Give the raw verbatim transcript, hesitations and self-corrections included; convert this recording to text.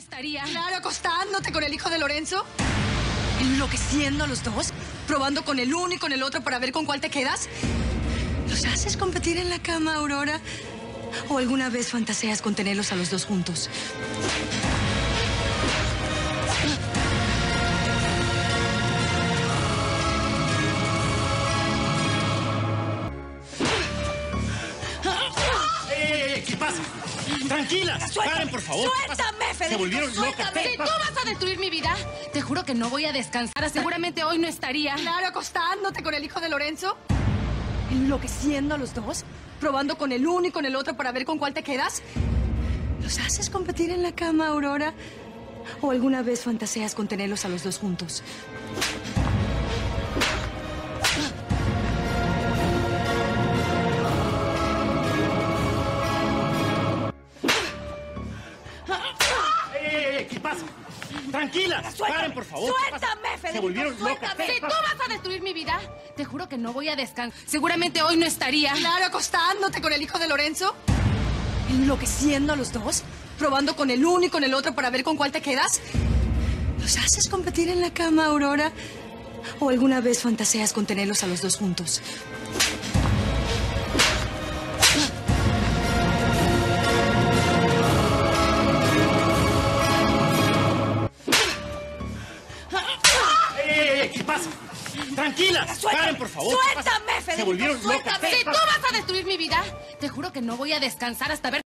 estaría. Claro, acostándote con el hijo de Lorenzo. Enloqueciendo a los dos. Probando con el uno y con el otro para ver con cuál te quedas. ¿Los haces competir en la cama, Aurora? ¿O alguna vez fantaseas con tenerlos a los dos juntos? ¿Qué pasa? Tranquila, paren, por favor. ¡Suéltame, Federico! Se volvieron locas. Si tú vas a destruir mi vida, te juro que no voy a descansar. Seguramente hoy no estaría. Claro, acostándote con el hijo de Lorenzo. Enloqueciendo a los dos. Probando con el uno y con el otro para ver con cuál te quedas. ¿Los haces competir en la cama, Aurora? ¿O alguna vez fantaseas con tenerlos a los dos juntos? ¿Qué pasa? Tranquila, paren, por favor. ¡Suéltame, Federico! Se volvieron locas. Si tú vas a destruir mi vida, te juro que no voy a descansar. Seguramente hoy no estaría. Claro, acostándote con el hijo de Lorenzo. Enloqueciendo a los dos. Probando con el uno y con el otro para ver con cuál te quedas. ¿Los haces competir en la cama, Aurora? ¿O alguna vez fantaseas con tenerlos a los dos juntos? ¿Qué pasa? Tranquila, paren, por favor. ¡Suéltame, Federico! Se volvieron locas. Si tú vas a destruir mi vida, te juro que no voy a descansar hasta ver